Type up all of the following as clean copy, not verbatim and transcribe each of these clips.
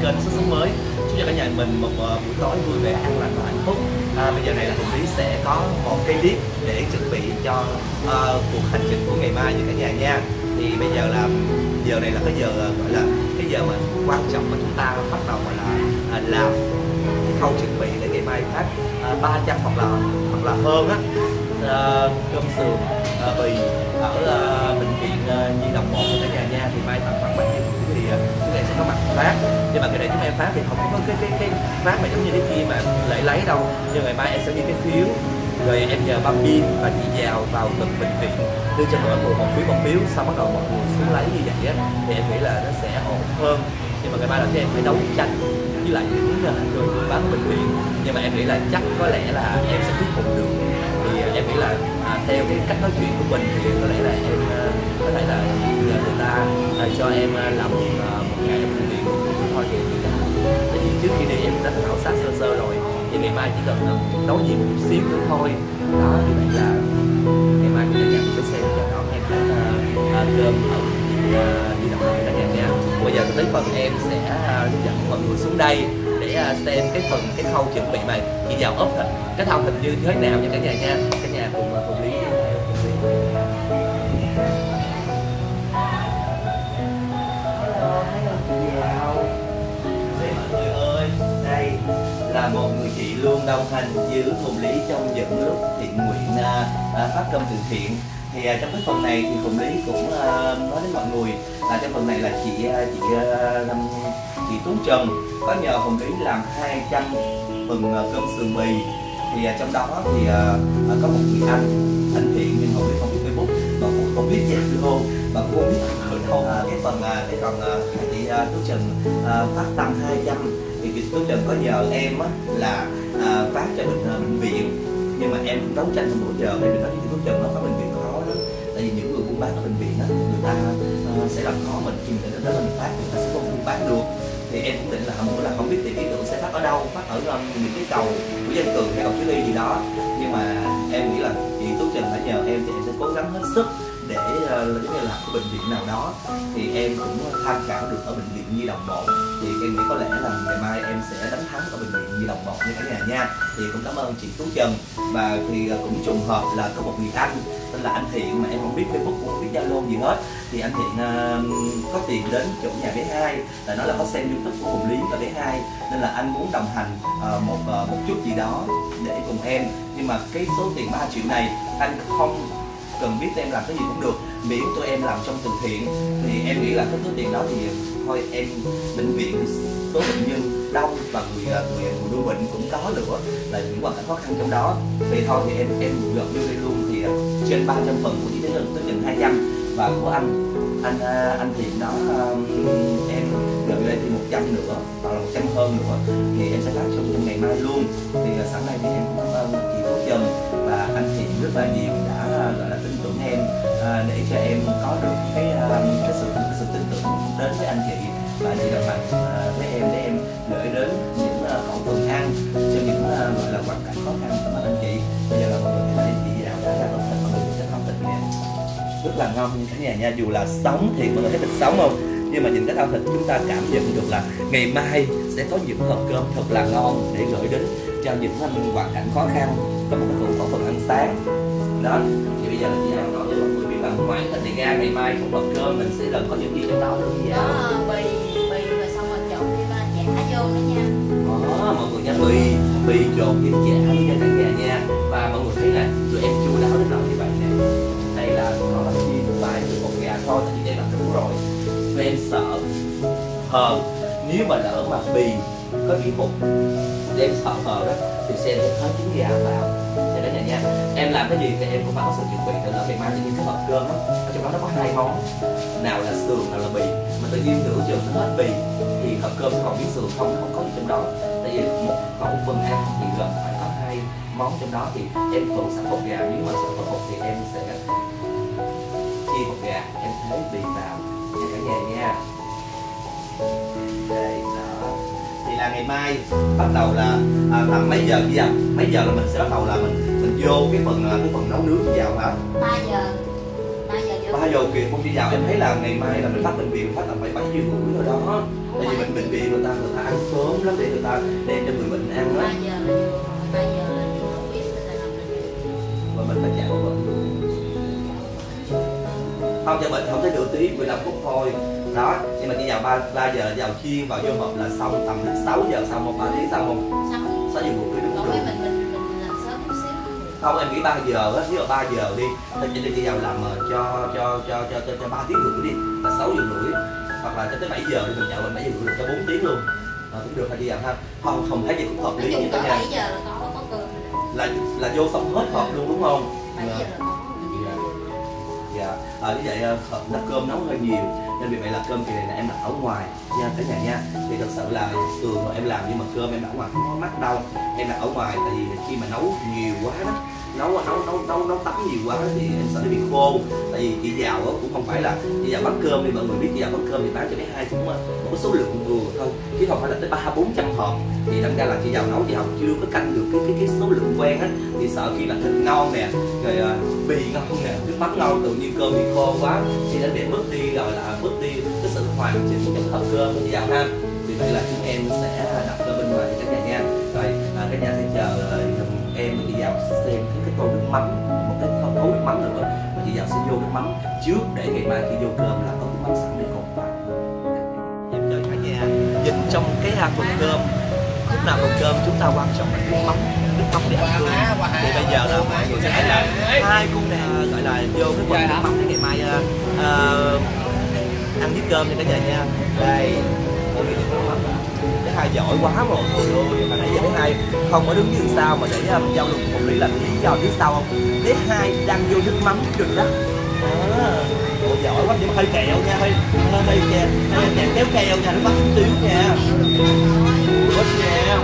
kênh Sức Sống Mới. Chúc cho cả nhà mình một buổi tối vui vẻ, an lành và hạnh phúc. Bây giờ này là Hùng Lý sẽ có một cái clip để chuẩn bị cho cuộc hành trình của ngày mai như cả nhà nha. Thì bây giờ là giờ này là cái giờ gọi là cái giờ mà quan trọng mà chúng ta bắt đầu gọi là làm cái khâu chuẩn bị để ngày mai phát 300 hoặc là hơn á, cơm sườn bì ở bệnh viện Nhi đồng 1 cả nhà nha. Thì mai tầm khoảng bao nhiêu thì chúng em sẽ có mặt phát, nhưng mà cái này chúng em phát thì không có cái phát mà giống như cái kia mà lễ lấy đâu. Nhưng ngày mai em sẽ đi cái phiếu rồi em nhờ băm pin và chị vào từng bệnh viện đưa cho mọi người một phiếu, sau bắt đầu mọi người xuống lấy như vậy á, thì em nghĩ là nó sẽ ổn hơn. Nhưng mà ngày mai là cho em phải đấu tranh với lại những người bán bệnh viện, nhưng mà em nghĩ là chắc có lẽ là em sẽ thuyết phục được. Thì em nghĩ là theo cái cách nói chuyện của mình thì có lẽ là em có thể là nhờ người ta cho em làm một ngày ở bệnh viện thôi. Thì tại vì trước khi đi em đã khảo sát sơ rồi, thì ngày mai chỉ cần nói nhiều một chút xíu nữa thôi đó. Thì vậy là ngày mai chúng ta nhận cái xe chào đón em đến cơm ở Nhi đồng cả nhà nha. Bây giờ tới phần em sẽ hướng dẫn mọi người xuống đây để xem cái khâu chuẩn bị mà chị vào ốp thịt, cái thau thịt như thế nào nha cả nhà nha. Cả nhà cùng Lý mọi người ơi, đây là một người chị luôn đồng hành với Hùng Lý trong những lúc thiện nguyện phát cơm từ thiện. Thì trong cái phần này thì Hùng Lý cũng nói đến mọi người là trong phần này là chị Tú Trần có nhờ Hùng Lý làm 200 phần cơm sườn bì. Thì trong đó thì có một người anh Thiện, nhưng Hùng Lý không biết Facebook và cũng không biết Zalo và cũng không biết ở đâu. Cái phần chị Tú Trần phát tặng 200 thì chị Tú Trần có nhờ em là phát cho bệnh viện, nhưng mà em cũng đấu tranh trong buổi giờ. Em nói với chị Tú Trần nó có bệnh viện khó đó, tại vì những người buôn bán ở bệnh viện đó người ta sẽ làm khó mình khi mình đến đó mình phát, người ta sẽ không buôn bán được. Thì em cũng định là không biết thì ý tưởng sẽ phát ở đâu, phát ở những cái cầu của Dân Cường hay cầu Chí Ly gì đó. Nhưng mà em nghĩ là chị Tú Trần đã nhờ em thì em sẽ cố gắng hết sức để giống như là cái bệnh viện nào đó thì em cũng tham khảo được ở bệnh viện Nhi đồng 1. Thì em nghĩ có lẽ là ngày mai em sẽ đánh thắng ở bệnh viện Nhi đồng 1 như cả nhà nha. Thì cũng cảm ơn chị Tú Trần. Và thì cũng trùng hợp là có một người anh tên là anh Thiện mà em không biết Facebook cũng không biết Zalo gì hết. Thì anh Thiện có tiền đến chỗ nhà bé 2 là nó là có xem YouTube của Hùng Lý và bé 2, nên là anh muốn đồng hành một chút gì đó để cùng em. Nhưng mà cái số tiền 3 triệu này anh không cần biết em làm cái gì cũng được, miễn tụi em làm trong từ thiện. Thì em nghĩ là cái số tiền đó thì thôi em, bệnh viện số bệnh nhân đông và người nuôi bệnh cũng có nữa, là những hoàn cảnh khó khăn trong đó. Thì thôi thì em gợn vô đây luôn. Thì trên 300 phần của chị tới gần 200 và của anh Thiện đó em gợn vô đây thì 100 nữa hoặc là 100 hơn nữa, thì em sẽ phát trong ngày mai luôn. Thì sẵn đây thì em cũng cảm ơn chị Tú Trần và anh Thiện rất là nhiều đã gọi là tin tưởng em để cho em có được cái sự tin tưởng đến với anh chị và anh chị đồng hành với em để em gửi đến những khẩu phần ăn cho những gọi là hoàn cảnh khó khăn. Cảm ơn anh chị. Bây giờ là mọi người thấy chị đã ra ốp thịt, mọi người sẽ ốp thịt nha, rất là ngon như cả nhà nha. Dù là sống thì mọi người thấy thịt sống không, nhưng mà nhìn cái thau thịt chúng ta cảm nhận được là ngày mai sẽ có những hộp cơm thật là ngon để gửi đến cho những hoàn cảnh khó khăn, có một cái khẩu phần ăn sáng đó. Thì bây giờ là chị nói cho mọi người biết là ngoài thịt thì ra ngày mai trong hộp cơm mình sẽ lần có những gì trong đó nữa gì vậy? Bì rồi xong rồi trộn thêm chả vô nữa nha. Mọi người nha, bì trộn thêm chả luôn nha cả nhà nha. Và mọi người thấy là tụi em chu đáo đến nỗi như vậy nè. Đây là có chiên phải từ một gà thôi, tại vì đây là đủ rồi. Và em sợ hờ, nếu mà lỡ mà bì có bị hụt, em sợ hờ đó thì sẽ hết trứng gà vào. Thì đó nha. Em làm cái gì thì em cũng phải có sự chuẩn bị. Từ đó ngày mai tự nhiên cái hộp cơm á, ở trong đó nó có 2 món, nào là sườn nào là bì, mà tự nhiên nửa chừng nó hết bì thì hộp cơm nó còn miếng sườn không có gì trong đó. Tại vì một khẩu phần ăn thì gần phải có 2 món trong đó. Thì em thường sẵn hột gà, nếu mà sợ có hột thì em sẽ chia hột gà, em thế bì vào nha cả nhà nha. Đây đó. Thì là ngày mai bắt đầu là tầm mấy giờ bây giờ? Mấy giờ là mình sẽ bắt đầu là mình vô cái phần nấu nướng vào hả? 3 giờ vô. 3 giờ kìa không đi vào. Em thấy là ngày mai là mình phát bệnh viện phát là phải 7 giờ rưỡi rồi đó. Tại vì bệnh viện người ta ăn sớm lắm để người ta đem cho người bệnh ăn đó. 3 giờ là vừa, 3 giờ là vừa không biết là nằm bệnh viện. Và mình phải chạy bệnh luôn. Không cho bệnh không tới nửa tiếng 15 phút thôi. Đó, nhưng mà chỉ vào 3 giờ vào chiên vào vô hộp là xong, tầm đến 6 giờ xong một 3 tiếng xong không? 6 giờ rưỡi đúng Còn rồi. mình làm sớm chút xíu. Không, em nghĩ 3 giờ á, nếu mà 3 giờ đi, thì đi vào làm cho 3 tiếng rưỡi đi, là 6 giờ rưỡi, hoặc là cho tới 7 giờ thì mình chạy bệnh 7 giờ rưỡi cho 4 tiếng luôn, cũng được hay đi vào ha. Không thấy gì cũng hợp lý như thế nha. 7 giờ là có cơm rồi. Là vô xong hết hộp luôn đúng không? 7 giờ là có. Dạ, như vậy nấu cơm nấu hơi nhiều nên vì vậy là cơm kỳ này là em đặt ở ngoài nha cả nhà nha. Thì thật sự là thường mà em làm nhưng mà cơm em đặt ở ngoài không có mắc đâu, em đặt ở ngoài tại vì khi mà nấu nhiều quá đó, nấu tắm nhiều quá thì em sợ nó bị khô. Tại vì chị Giàu cũng không phải là chị Giàu bán cơm thì mọi người biết chị Giàu bán cơm thì bán cho mấy hai cũng một cái số lượng vừa thôi chứ không phải là tới 300-400 hộp. Thì đâm ra là chị Giàu nấu chị Giàu chưa có canh được cái số lượng quen á, thì sợ khi là thịt ngon nè, rồi bì ngon nè, nước mắm ngon, tự nhiên cơm bị khô quá thì nó bị mất đi, rồi là mất đi cái sự hoàn chỉnh trong hộp cơm của chị Giàu ha. Vì vậy là chúng em sẽ đặt cơm bên ngoài cho cả nhà nha. Rồi cả nhà sẽ chờ em và chị Giàu xem cái tô nước mắm, một cái thau nước mắm nữa, và chị Giàu sẽ vô nước mắm trước để ngày mai khi vô cơm là có nước mắm sẵn để cột vào. Em cho cả nhà nhìn trong cái phần cơm, lúc nào phần cơm chúng ta quan trọng là nước mắm để ăn cơm. Thì bây giờ là mọi người sẽ thấy là hai con gọi là vô cái phần nước mắm để ngày mai ăn với cơm cho cả nhà nha. Đây, mọi người nhìn nước mắm. Cái hai giỏi quá mọi người ơi, mà nãy giờ cái hai không có đứng như sao mà để giao lưu một lý là lý do biết sao không? Cái hai đang vô nước mắm rồi đó. Ồ, giỏi quá, nhưng mà hơi kẹo nha, hơi kéo keo nha, nước mắm xíu nha. Ủa nha,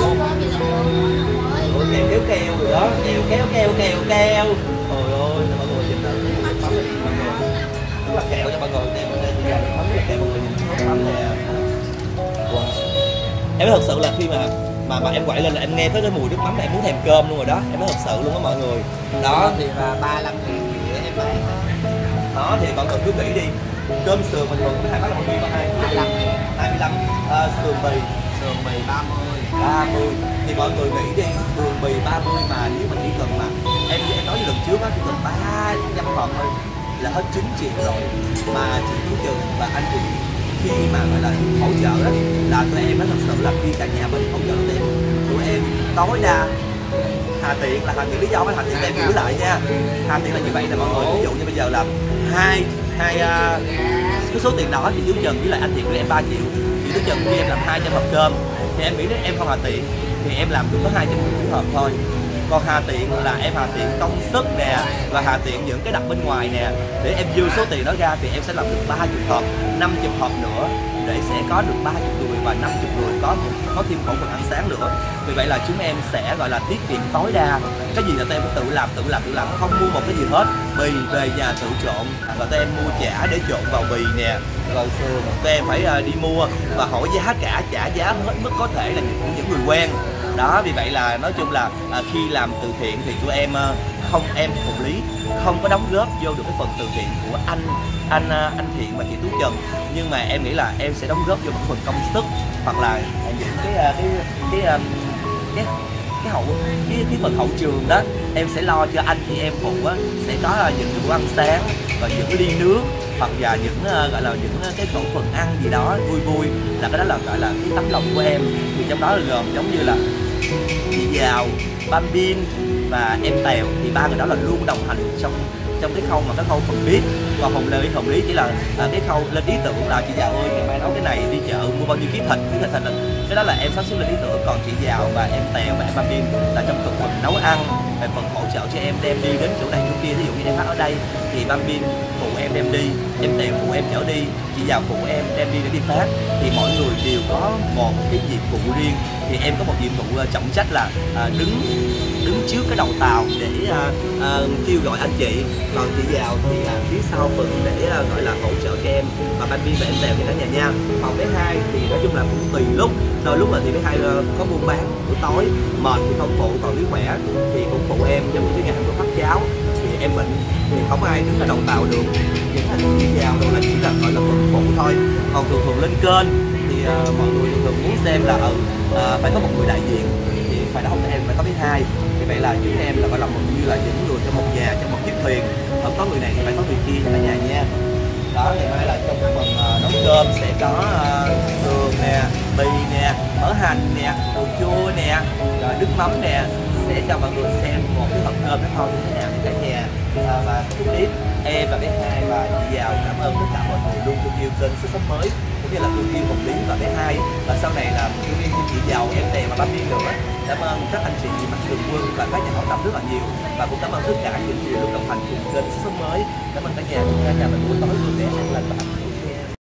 ủa kéo keo rồi đó, kéo. Ôi ơi, mọi người nhìn là nước mắm này mọi người, rất là kẹo nha mọi người, đem lên thì ra nước mắm rất là kẹo mọi người, nước mắm nè. Wow. Em thật sự là khi mà em quậy lên là em nghe cái mùi nước mắm này em muốn thèm cơm luôn rồi đó, em nói thật sự luôn đó mọi người. Đó thì là 35.000 em bán. Đó thì mọi người cứ nghĩ đi, cơm sườn mình thường có hai bát là bao nhiêu ba hai? 25. Sườn mì 30. Thì mọi người nghĩ đi, sườn mì 30 mà nếu mà chỉ cần mà em nói lần trước á, chỉ cần 300 hộp thôi là hết 9 triệu rồi. Mà chị Tú Trừng và anh Chị khi mà gọi là hỗ trợ đó là tụi em nó thật sự là khi cả nhà mình hỗ trợ tụi em tối đa Hà Tiện lý do với Hà Tiện em giữ lại nha. Hà Tiện là như vậy là mọi người, ví dụ như bây giờ là hai cái số tiền đó thì Tú Trừng với lại anh Thiện của em 3 triệu, thì Tú Trừng khi em làm 200 hộp cơm thì em nghĩ nếu em không Hà Tiện thì em làm được có 250 hộp thôi. Còn Hà Tiện là em Hà Tiện công sức nè, và Hà Tiện những cái đặt bên ngoài nè, để em dư số tiền đó ra thì em sẽ làm được 30 hộp, 50 hộp nữa để sẽ có được 30 người và 50 người có thêm khẩu phần ăn sáng nữa. Vì vậy là chúng em sẽ gọi là tiết kiệm tối đa. Cái gì là tụi em cũng tự làm, không mua một cái gì hết. Bì về nhà tự trộn, và tụi em mua chả để trộn vào bì nè, rồi sườn tụi em phải đi mua và hỏi giá cả, trả giá hết mức có thể là những người quen. Đó, vì vậy là nói chung là khi làm từ thiện thì tụi em em Hùng Lý không có đóng góp vô được cái phần từ thiện của anh Thiện và chị Tú Trừng, nhưng mà em nghĩ là em sẽ đóng góp vô một phần công sức, hoặc là những cái phần hậu trường đó em sẽ lo cho anh chị em phụ á, sẽ có những bữa ăn sáng và những ly nước, hoặc là những gọi là những cái khẩu phần ăn gì đó vui là cái đó là gọi là cái tấm lòng của em. Thì trong đó là gồm giống như là chị Giàu, Bam Bin và em Tèo, thì ba người đó là luôn đồng hành trong cái khâu phần viết. Còn Hồng Lý chỉ là cái khâu lên ý tưởng là chị Giàu ơi ngày mai nấu cái này, đi chợ mua bao nhiêu ký thịt là cái đó là em sắp xếp lên ý tưởng. Còn chị Giàu và em Tèo và em Bam Bin là trong phần nấu ăn, về phần hỗ trợ cho em đem đi đến chỗ này chỗ kia. Ví dụ như em phát ở đây thì Bam Bin phụ em đem đi, em Tèo phụ em chở đi, chị Giàu phụ em đem đi để đi phát. Thì mỗi người đều có một cái nhiệm vụ riêng. Thì em có một nhiệm vụ trọng trách là đứng trước cái đầu tàu để kêu gọi anh chị. Còn chị Giàu thì phía sau phận để gọi là hỗ trợ cho em, và Bam Bin và em Tèo cho cả nhà nha. Còn bé hai thì nói chung là cũng tùy lúc, đôi lúc là thì bé hai có buôn bán buổi tối mệt thì không phụ, còn nếu khỏe thì cũng phụ em. Giống như cái ngày hôm phát cháo thì em bệnh thì không ai đứng ở đầu tàu được, những anh chị Giàu đâu là chỉ là gọi là phụ thôi. Còn thường lên kênh thì mọi người thường muốn xem là phải có một người đại diện, thì phải đó em phải có thứ hai. Thì vậy là chúng em là gọi là một như là những người trong một nhà, trong một chiếc thuyền, không có người này thì phải có người kia cả nhà nha. Đó, ngày mai là trong cái phần nấu cơm sẽ có đường nè, bì nè, mỡ hành nè, đồ chua nè, rồi nước mắm nè. Sẽ cho mọi người xem một cái hộp cơm nó ngon như thế nào cả nhà. Và trước tiếp em và bé Hai và chị Giàu cảm ơn tất cả mọi người luôn thương yêu kênh Sức Sống Mới, cũng như là thương yêu Hồng Lý và bé Hai, và sau này là thương yêu chị Giàu, em Tè và Bắp Biên nữa. Cảm ơn các anh chị Mạnh Thường Quân và các nhà hảo tâm rất là nhiều, và cũng cảm ơn tất cả những người luôn đồng hành cùng kênh Sức Sống Mới. Cảm ơn cả nhà mình buổi tối vui vẻ, an lành và hạnh phúc.